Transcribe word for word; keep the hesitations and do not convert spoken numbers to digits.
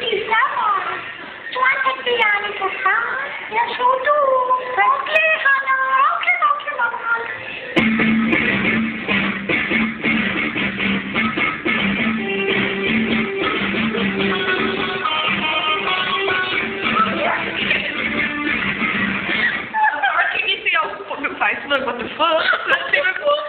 Sama. twenty yani kasama. Ja, zo doen. Okay, Hanna. Okay, okay, okay.